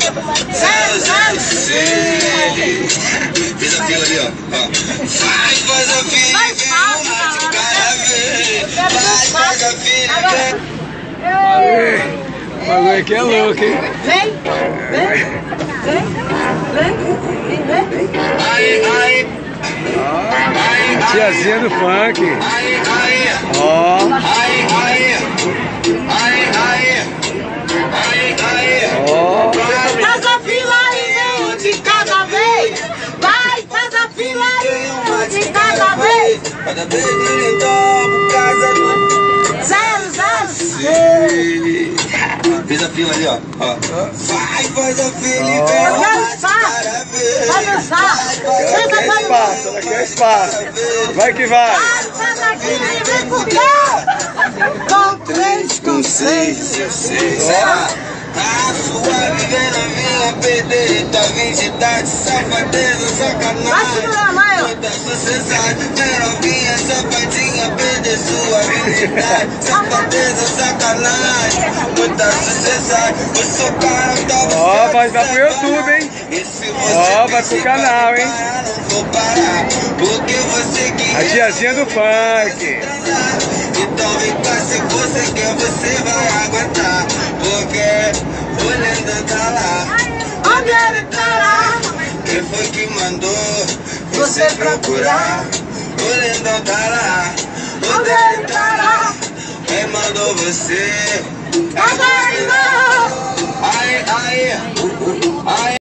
Fiz a fila ali, ó. Vai, faz a fila e vem uma de cada vez. Vai, faz a fila e vem. O bagulho aqui é louco, hein? Vem. Aí. Tiazinha do funk. Ó. Ó. Faz a fila e vem um de cada vez. Vai, faz a fila e um de cada vez. Cada vez ele dobra casa do 006. Fiz a fila ali, ó. Vai, faz a fila e vem Eu quero uma de espaço. cada vez. Vai dançar. Ela quer espaço, ela quer espaço. Vai que vai. Faz a fila e vem por cá. Com 3, com 6. 16. A sua vivendo a minha pedeta, 20 idade, safadeza, Vai sacanagem. segurar, Maio. Toda sociedade, novinha, safadinha, perder sua virgindade. Safadeza, sacanagem, muita sociedade. Eu sou cara da Ó, vai pro YouTube, hein? Ó, vai pro canal, hein? Não vou parar, porque você que A tiazinha do funk. então vem cá, se você quer, você vai aguentar. Porque o Lendão tá lá. Onde ele estará? Quem foi que mandou você procurar? O Lendão tá lá. Onde ele estará? Quem mandou você? Agora não. Aí.